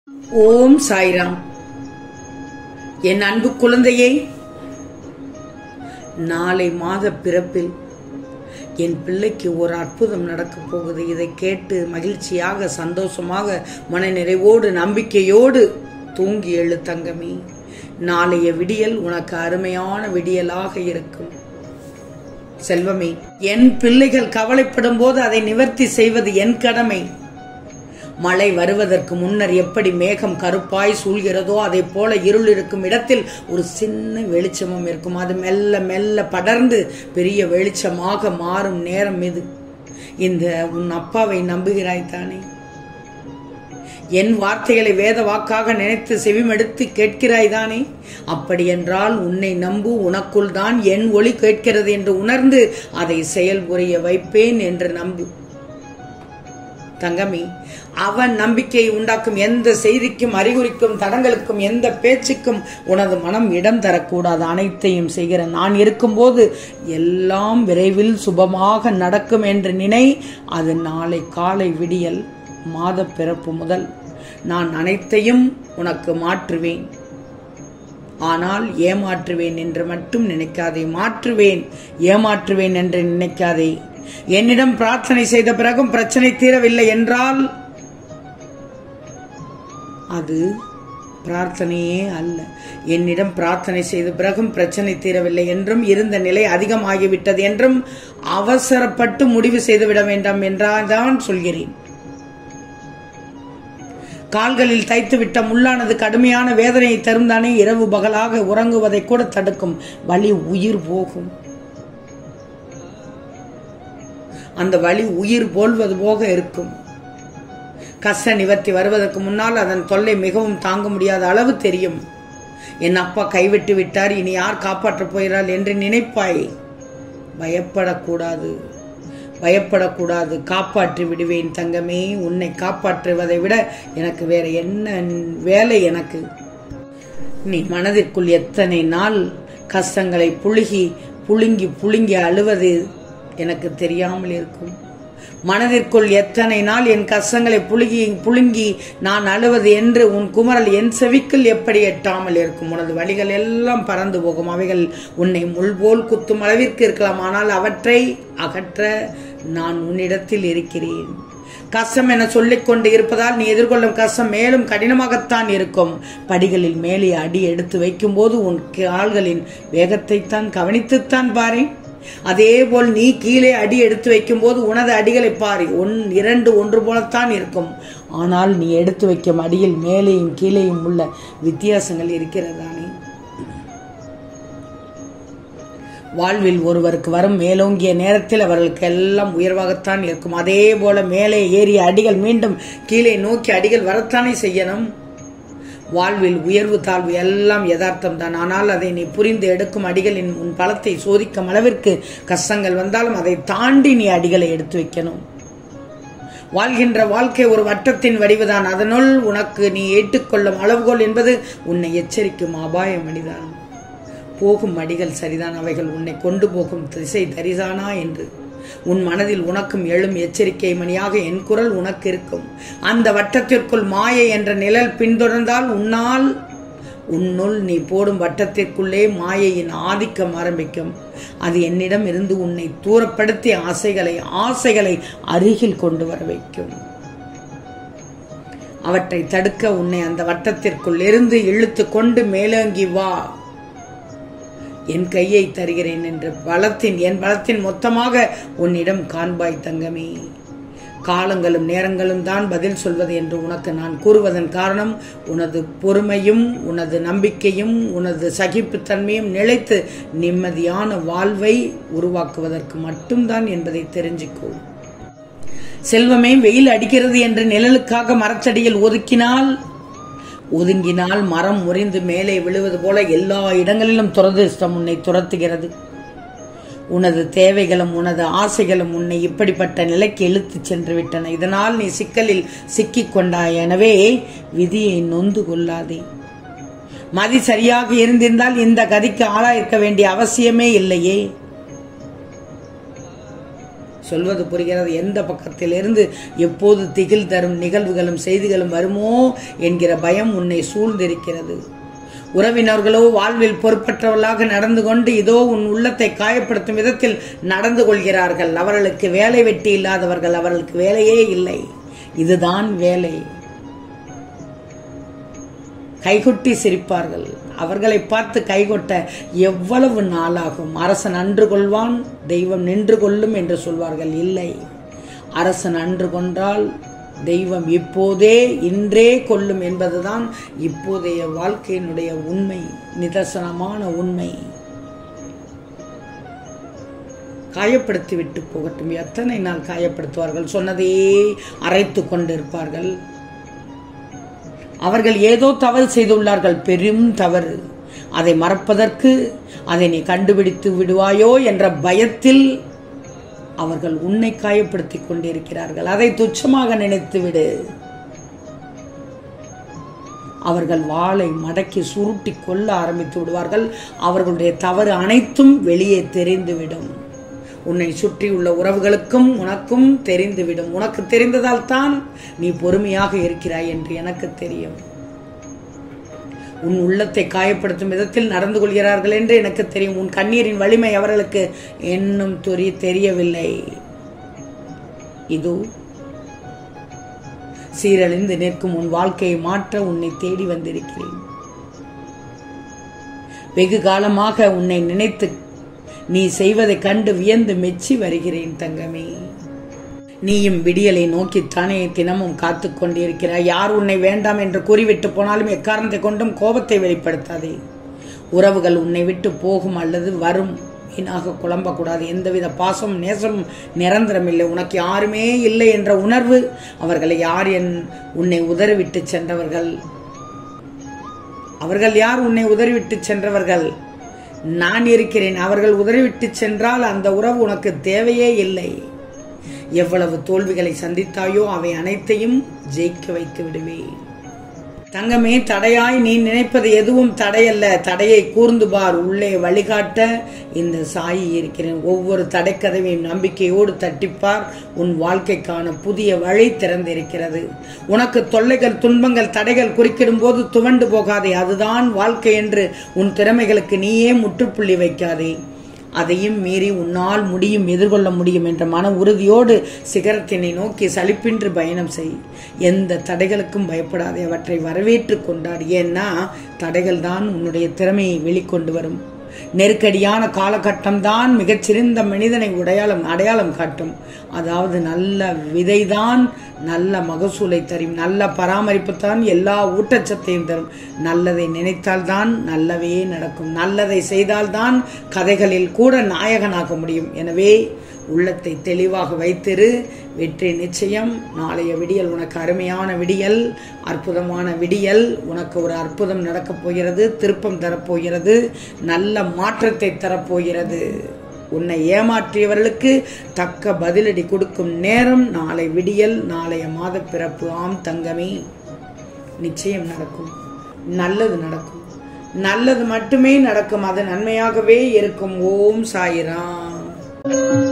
ஓம் சாய்ராம். என் அன்பு குழந்தையே, நாளை மாத பிறப்பில் என் பிள்ளைக்கு ஒரு அற்புதம் நடக்கப் போகுது. இதை கேட்டு மகிழ்ச்சியாக, சந்தோஷமாக, மன நிறைவோடு, நம்பிக்கையோடு தூங்கி எழு தங்கமே. நாளைய விடியல் உனக்கு அருமையான விடியலாக இருக்கும் செல்வமே. என் பிள்ளைகள் கவலைப்படும் போது அதை நிவர்த்தி செய்வது என் கடமை. மழை வருவதற்கு முன்னர் எப்படி மேகம் கருப்பாய் சூழ்கிறதோ அதை போல இருள் இருக்கும் இடத்தில் ஒரு சின்ன வெளிச்சமும் இருக்கும். அது மெல்ல மெல்ல படர்ந்து பெரிய வெளிச்சமாக மாறும் நேரம் இது. இந்த உன் அப்பாவை நம்புகிறாய் தானே? என் வார்த்தைகளை வேத வாக்காக நினைத்து செவிமெடுத்து கேட்கிறாய் தானே? அப்படி என்றால் உன்னை நம்பு. உனக்குள் தான் என் ஒளி கேட்கிறது என்று உணர்ந்து அதை செயல்புரிய வைப்பேன் என்று நம்பு தங்கமே. அவன் நம்பிக்கையை உண்டாக்கும் எந்த செய்திக்கும், அறிகுறிக்கும், தடங்களுக்கும், எந்த பேச்சுக்கும் உனது மனம் இடம் தரக்கூடாது. அனைத்தையும் செய்கிற நான் இருக்கும்போது எல்லாம் விரைவில் சுபமாக நடக்கும் என்று நினை. அது நாளை காலை விடியல் மாத பிறப்பு முதல் நான் அனைத்தையும் உனக்கு மாற்றுவேன். ஆனால் ஏமாற்றுவேன் என்று மட்டும் நினைக்காதே. மாற்றுவேன், ஏமாற்றுவேன் என்று நினைக்காதே. என்னிடம் பிரார்த்தனை செய்த பிறகும் பிரச்சனை தீரவில்லை என்றால் அது பிரார்த்தனையே அல்ல. என்னிடம் பிரார்த்தனை செய்த பிறகும் பிரச்சனை தீரவில்லை என்றும், இருந்த நிலை அதிகமாகிவிட்டது என்றும் அவசரப்பட்டு முடிவு செய்துவிட வேண்டாம் என்றால்தான் சொல்கிறேன். கால்களில் தைத்துவிட்ட முள்ளானது கடுமையான வேதனையை தரும் தானே. இரவு பகலாக உறங்குவதை கூட தடுக்கும். வலி உயிர் போகும். அந்த வலி உயிர் போல்வது போக இருக்கும். கஷ்ட நிவர்த்தி வருவதற்கு முன்னால் அதன் தொல்லை மிகவும் தாங்க முடியாத அளவு தெரியும். என் அப்பா கைவிட்டு விட்டார், இனி யார் காப்பாற்றப் போகிறாள் என்று நினைப்பாய். பயப்படக்கூடாது, பயப்படக்கூடாது. காப்பாற்றி விடுவேன் தங்கமே. உன்னை காப்பாற்றுவதை விட எனக்கு வேற என்ன வேலை? எனக்கு நீ மனதிற்குள் எத்தனை நாள் கஷ்டங்களை புழுங்கி புழுங்கி அழுவது எனக்கு தெரியாமல் இருக்கும். மனதிற்குள் எத்தனை நாள் என் கஷ்டங்களை புழுங்கி நான் அழுவது என்று உன் குமரல் என் செவிக்குள் எப்படி எட்டாமல் இருக்கும். உனது வழிகள் எல்லாம் பறந்து போகும். அவைகள் உன்னை முள்போல் குத்தும் அளவிற்கு இருக்கலாம். ஆனால் அவற்றை அகற்ற நான் உன்னிடத்தில் இருக்கிறேன். கஷ்டம் என சொல்லிக்கொண்டு இருப்பதால் நீ எதிர்கொள்ளும் கஷ்டம் மேலும் கடினமாகத்தான் இருக்கும். படிகளில் மேலே அடி எடுத்து வைக்கும் போது உன் கால்களின் வேகத்தைத்தான் கவனித்துத்தான் பாரு. அதேபோல் நீ கீழே அடி எடுத்து வைக்கும் போது உனது அடிகளை பாரு. ஒன்று போலத்தான் இருக்கும். ஆனால் நீ எடுத்து வைக்கும் அடியில் மேலேயும் கீழேயும் உள்ள வித்தியாசங்கள் இருக்கிறதானே. வாழ்வில் ஒருவருக்கு வரும் மேலோங்கிய நேரத்தில் அவர்களுக்கு எல்லாம் உயர்வாகத்தான் இருக்கும். அதே போல மேலே ஏறிய அடிகள் மீண்டும் கீழே நோக்கி அடிகள் வரத்தானே செய்யணும். வாழ்வில் உயர்வு தாழ்வு எல்லாம் யதார்த்தம் தான். ஆனால் அதை நீ புரிந்து எடுக்கும் அடிகளின் உன் பலத்தை சோதிக்கும் அளவிற்கு கஷ்டங்கள் வந்தாலும் அதை தாண்டி நீ அடிகளை எடுத்து வைக்கணும். வாழ்கின்ற வாழ்க்கை ஒரு வட்டத்தின் வடிவுதான். அதனுள் உனக்கு நீ ஏற்றுக்கொள்ளும் அளவுகோல் என்பது உன்னை எச்சரிக்கும் அபாய மனிதான். போகும் அடிகள் சரிதான், அவைகள் உன்னை கொண்டு போகும் திசை தரிசானா என்று உன் மனதில் உனக்கும் எழும் எச்சரிக்கை மணியாக என் குரல் உனக்கு இருக்கும். அந்த வட்டத்திற்குள் மாயை என்ற நிழல் பின்தொடர்ந்தால் உன்னுள் நீ போடும் வட்டத்திற்குள்ளே மாயையின் ஆதிக்கம் ஆரம்பிக்கும். அது என்னிடம் இருந்து உன்னை தூரப்படுத்தி ஆசைகளை அருகில் கொண்டு வர வைக்கும். அவற்றை தடுக்க உன்னை அந்த வட்டத்திற்குள் இருந்து இழுத்து கொண்டு மேலோங்கி வா, என் கையை தருகிறேன் என்று என் பலத்தின் மொத்தமாக உன்னிடம் காண்பாய் தங்கமே. காலங்களும் நேரங்களும் தான் பதில் சொல்வது என்று உனக்கு நான் கூறுவதன் காரணம் உனது பொறுமையும் உனது நம்பிக்கையும் உனது சகிப்புத்தன்மையும் நிலைத்து நிம்மதியான வாழ்வை உருவாக்குவதற்கு மட்டும்தான் என்பதை தெரிஞ்சுக்கோ. செல்வமே, வெயில் அடிக்கிறது என்று நிழலுக்காக மரத்தடியில் ஒதுங்கினால் மரம் முறிந்து மேலே விழுவது போல எல்லா இடங்களிலும் துரதிர்ஷ்டம் உன்னை துரத்துகிறது. உனது தேவைகளும் உனது ஆசைகளும் உன்னை இப்படிப்பட்ட நிலைக்கு இழுத்துச் சென்று விட்டன. இதனால் நீ சிக்கலில் சிக்கிக் கொண்டாய். எனவே விதியை நொந்து கொள்ளாதே. மதி சரியாக இருந்திருந்தால் இந்த கதிக்கு ஆளாயிருக்க வேண்டிய அவசியமே இல்லையே. சொல்வது புரிகிறது? எந்த பக்கத்திலிருந்து எப்போது திகில் தரும் நிகழ்வுகளும் செய்திகளும் வருமோ என்கிற பயம் உன்னை சூழ்ந்திருக்கிறது. உறவினர்களோ வாழ்வில் பொறுப்பற்றவர்களாக நடந்து கொண்டு இதோ உன் உள்ளத்தை காயப்படுத்தும் விதத்தில் நடந்து கொள்கிறார்கள். அவர்களுக்கு வேலை வெட்டி இல்லாதவர்கள், அவர்களுக்கு வேலையே இல்லை. இதுதான் வேலை. கைகொட்டி சிரிப்பார்கள். அவர்களை பார்த்து கைகொட்ட எவ்வளவு நாளாகும்? அரசன் அன்று கொள்வான், தெய்வம் நின்று கொள்ளும் என்று சொல்வார்கள். இல்லை, அரசன் அன்று கொன்றால் தெய்வம் இப்போதே இன்றே கொள்ளும் என்பதுதான் இப்போதைய வாழ்க்கையினுடைய உண்மை, நிதர்சனமான உண்மை. காயப்படுத்தி விட்டு போகட்டும். எத்தனை நாள் காயப்படுத்துவார்கள்? சொன்னதையே அரைத்து கொண்டிருப்பார்கள். அவர்கள் ஏதோ தவறு செய்துள்ளார்கள், பெரும் தவறு. அதை மறப்பதற்கு, அதை நீ கண்டுபிடித்து விடுவாயோ என்ற பயத்தில் அவர்கள் உன்னை காயப்படுத்தி கொண்டிருக்கிறார்கள். அதை துச்சமாக நினைத்து விடு. அவர்கள் வாளை மடக்கி சுருட்டி கொள்ள ஆரம்பித்து விடுவார்கள். அவர்களுடைய தவறு அனைத்தும் வெளியே தெரிந்துவிடும். உன்னை சுற்றியுள்ள உறவுகளுக்கும் உனக்கும் தெரிந்துவிடும். உனக்கு தெரிந்ததால் தான் நீ பொறுமையாக இருக்கிறாய் என்று எனக்கு தெரியும். உன் உள்ளத்தை காயப்படுத்தும் விதத்தில் நடந்து கொள்கிறார்கள் என்று எனக்கு தெரியும். உன் கண்ணீரின் வலிமை அவர்களுக்கு இன்னும் தெரியவில்லை. இது சீரழிந்து நிற்கும் உன் வாழ்க்கையை மாற்ற உன்னை தேடி வந்திருக்கிறேன். வெகு காலமாக உன்னை நினைத்து நீ செய்வதை கண்டு வியந்து மெச்சி வருகிறேன் தங்கமே. நீயும் விடியலை நோக்கித்தானே தினமும் காத்து கொண்டிருக்கிறாய். யார் உன்னை வேண்டாம் என்று கூறிவிட்டு போனாலும் எக்காரணத்தை கொண்டும் கோபத்தை வெளிப்படுத்தாதே. உறவுகள் உன்னை விட்டு போகும் அல்லது வரும், வீணாக குழம்பக்கூடாது. எந்தவித பாசமும் நேசமும் நிரந்தரமில்லை. உனக்கு யாருமே இல்லை என்ற உணர்வு. அவர்களை யார் உன்னை உதறிவிட்டு சென்றவர்கள்? அவர்கள் யார் உன்னை உதறிவிட்டு சென்றவர்கள்? நான் இருக்கிறேன். அவர்கள் உதறிவிட்டு சென்றால் அந்த உறவு உனக்கு தேவையே இல்லை. எவ்வளவு தோல்விகளை சந்தித்தாயோ அவை அனைத்தையும் ஜெயிக்க வைத்து விடுவேன் தங்கமே. தடையாய் நீ நினைப்பது எதுவும் தடையல்ல. தடையை கூர்ந்து பார். உள்ளே வழிகாட்ட இந்த சாயி இருக்கிறேன். ஒவ்வொரு தடைக்கதவையும் நம்பிக்கையோடு தட்டிப்பார். உன் வாழ்க்கைக்கான புதிய வழி திறந்திருக்கிறது. உனக்கு தொல்லைகள், துன்பங்கள், தடைகள் குறுக்கிடும் போது துவண்டு போகாதே. அதுதான் வாழ்க்கை என்று உன் திறமைகளுக்கு நீயே முற்றுப்புள்ளி வைக்காதே. அதையும் மீறி உன்னால் முடியும், எதிர்கொள்ள முடியும் என்ற மன உறுதியோடு சிகரத்தினை நோக்கி சலிப்பின்றி பயணம் செய். எந்த தடைகளுக்கும் பயப்படாதே, அவற்றை வரவேற்று கொண்டாடு. ஏன்னா தடைகள் தான் உன்னுடைய திறமையை வெளிக்கொண்டு வரும். நெருக்கடியான காலகட்டம் தான் மிகச்சிறந்த மனிதனை அடையாளம் காட்டும். அதாவது நல்ல விதைதான் நல்ல மகசூலை தரும். நல்ல பராமரிப்பு தான் எல்லா ஊட்டச்சத்தையும் தரும். நல்லதை நினைத்தால்தான் நல்லவே நடக்கும். நல்லதை செய்தால்தான் கதைகளில் கூட நாயகனாக முடியும். எனவே உள்ளத்தை தெளிவாக வைத்திரு. வெற்றி நிச்சயம். நாளைய விடியல் உனக்கு அருமையான விடியல், அற்புதமான விடியல். உனக்கு ஒரு அற்புதம் நடக்கப் போகிறது, திருப்பம் தரப்போகிறது, நல்ல மாற்றத்தை தரப்போகிறது. உன்னை ஏமாற்றியவர்களுக்கு தக்க பதிலடி கொடுக்கும் நேரம் நாளை விடியல், நாளைய மாத பிறப்பு. ஆம் தங்கமே, நிச்சயம் நடக்கும். நல்லது நடக்கும். நல்லது மட்டுமே நடக்கும். அது நன்மையாகவே இருக்கும். ஓம் சாயிராம்.